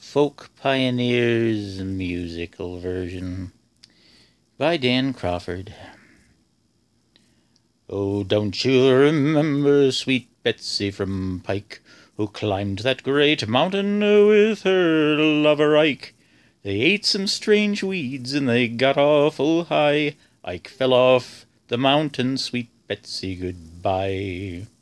Folk Pioneers musical version by Dan Crawford. Oh, don't you remember sweet Betsy from Pike, who climbed that great mountain with her lover Ike? They ate some strange weeds and they got awful high. Ike fell off the mountain, sweet Betsy, goodbye.